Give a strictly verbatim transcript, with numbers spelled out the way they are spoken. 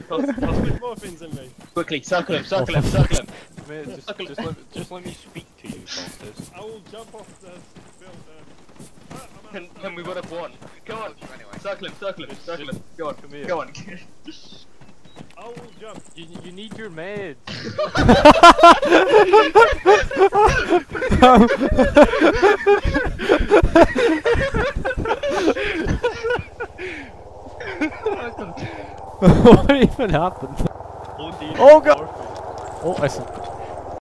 Put morphines in me. Quickly, circle him, circle him, circle him. Mate, just, just, let, just let me speak to you, Kostas. I will jump off the building. Ah, Can, can we would have won? Go on, Anyway. circle him, circle him, circle him. Go on, Come here. go on. I will jump. You, you need your meds. What even happened? Oh, Oh god! Oh, I see.